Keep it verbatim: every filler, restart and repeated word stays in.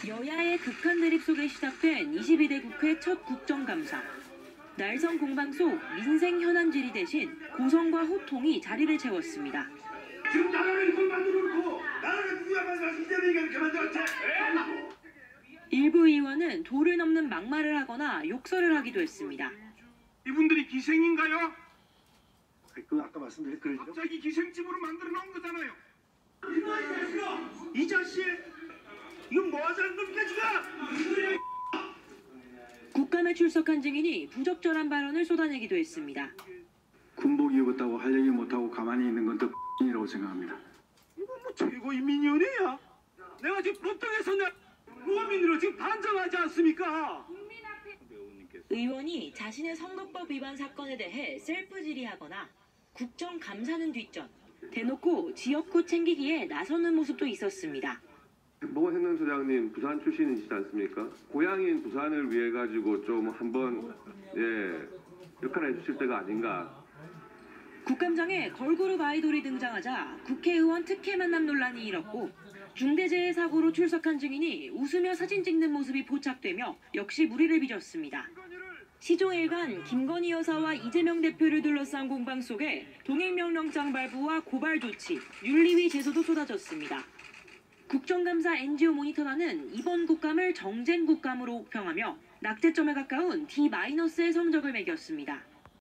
여야의 극한 대립 속에 시작된 이십이 대 국회 첫 국정감사. 날선 공방 속 민생 현안질의 대신 고성과 호통이 자리를 채웠습니다. 지금 나라를 이걸 만들어 놓고 나라가 누구야 만들어서 이재명이가 이렇게 만들었지? 일부 의원은 도를 넘는 막말을 하거나 욕설을 하기도 했습니다. 이분들이 기생인가요? 그 아까 말씀드린 그 갑자기 기생집으로 만들어 놓은 거잖아요. 이 자식! 이건 뭐 하자는 겁니까 지금? 국감에 출석한 증인이 부적절한 발언을 쏟아내기도 했습니다. 군복 입었다고 할 얘기 못하고 가만히 있는 건 또 이라고 생각합니다. 이건 뭐 최고인민위원회야? 내가 지금 법정에서 내 국민으로 지금 단정하지 않습니까? 의원이 자신의 선거법 위반 사건에 대해 셀프 질의하거나 국정감사는 뒷전, 대놓고 지역구 챙기기에 나서는 모습도 있었습니다. 보건행정처장님 부산 출신이시지 않습니까? 고향인 부산을 위해 가지고 좀 한번 예 역할을 해주실 때가 아닌가. 국감장에 걸그룹 아이돌이 등장하자 국회의원 특혜 만남 논란이 일었고 중대재해 사고로 출석한 증인이 웃으며 사진 찍는 모습이 포착되며 역시 물의를 빚었습니다. 시종일관 김건희 여사와 이재명 대표를 둘러싼 공방 속에 동행명령장 발부와 고발 조치, 윤리위 제소도 쏟아졌습니다. 국정감사 엔지오 모니터단은 이번 국감을 정쟁 국감으로 평하며 낙제점에 가까운 디 마이너스의 성적을 매겼습니다.